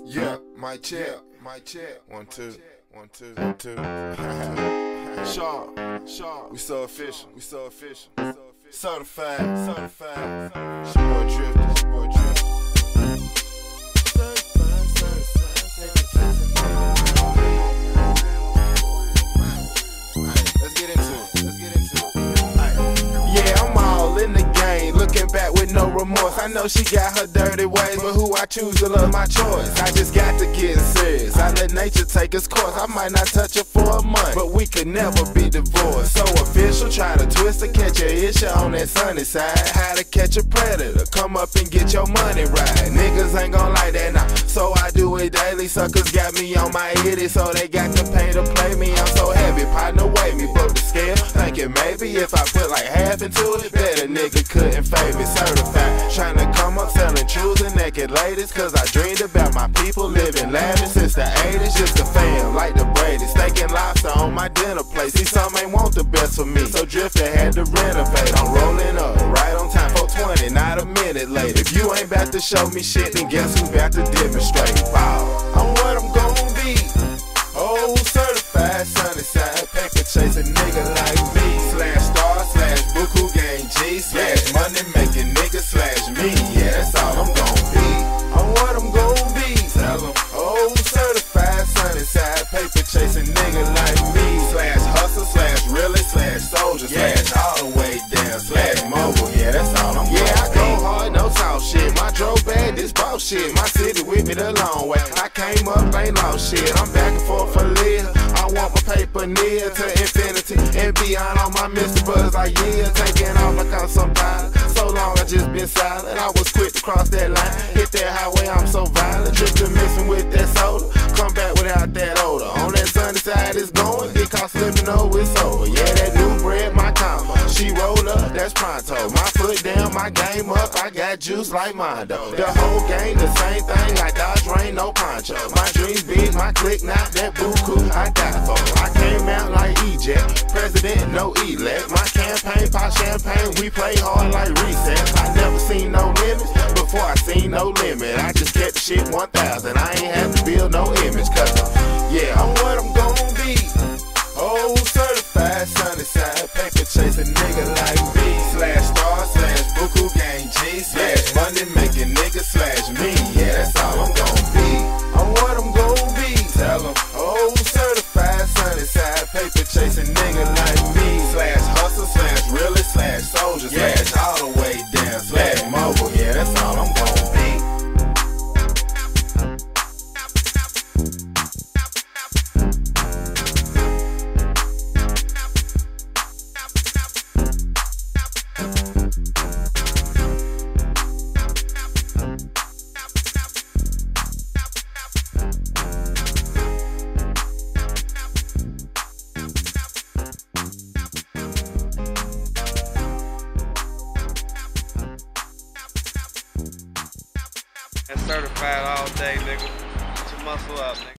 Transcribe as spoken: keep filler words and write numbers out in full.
Yeah, my check, my check. One, two, one, two, one, two. Sharp, sharp. We so official, we so official. Certified, certified. It's your boy Drift, it's your boy Drift. Let's get into it, let's get into it. Yeah, I'm all in the game, looking back with no remorse. I know she got her dirty ways, but who I choose to love my choice. I just got to get serious, I let nature take its course. I might not touch her for a month, but we could never be divorced. So official, try to twist to catch a issue on that sunny side. How to catch a predator, come up and get your money right. Niggas ain't gon' like that now, so I do it daily. Suckers got me on my itty, so they got to pay to play me. I'm so heavy, partner weigh me, broke the scale, thinking maybe if I put like half into it, bet a nigga couldn't fade me. Certified, tryna come up selling choosing naked ladies, cause I dreamed about my people living lavish since the eighties. Just a fam like the Brady's, steak lobster on my dinner plate. See, some ain't want the best for me, so Drifter had to renovate. I'm rolling up right on time, four twenty, not a minute late. If you ain't about to show me shit, then guess who's about to demonstrate? Wow, I'm what I'm gon' be. Oh, certified sunny side, paper chasing nigga like me. Slash star, slash buku gang G, slash money making nigga, slash me. Yeah, that's all I'm gon' be. I'm what I'm gon' be. Tell 'em. Oh, certified sunny side, paper chasing nigga like me. Slash hustle, slash really, slash soldier, slash all the way down, slash mobile. Yeah, that's all I'm gon' be. Yeah, I go hard, no soft shit. My drove bad, this boss shit. My city with me the long way. I came up, ain't lost shit. I'm back and forth for live. I want my paper near to infinity and beyond. On my Mister Buzz like yeah, taking off like I'm somebody. So long I just been silent. I was quick to cross that line, hit that highway. I'm so violent, drifting mixing with that soda. Come back without that odor. On that sunny side it's going, get caught slipping over, it's over. Yeah, that new bread, my combo. She roll up, that's pronto. My foot down, my game up. I got juice like Mondo. The whole game the same thing. I dodge rain, no poncho. My dreams big, my click not that buku. I die for. I came out like Eject, president, no elect. My campaign, pop champagne, we play hard like reset. I never seen no limits before I seen no limit. I just kept the shit one thousand. I ain't have to build no image, cause yeah, I'm what I'm gon' be. Oh, certified sunny side, paper chasing nigga like me. Slash star, slash buku gang G, slash money making nigga, slash me. Yeah, that's all I'm gon' be. I'm what I'm gon' be. Tell 'em. Oh, certified sunny side, paper chasing nigga like me. Slash hustle, slash really, slash soldier, slash all the way down, slash mobile. Yeah, that's all I'm gon' be. That's certified all day, nigga. Put your muscle up, nigga.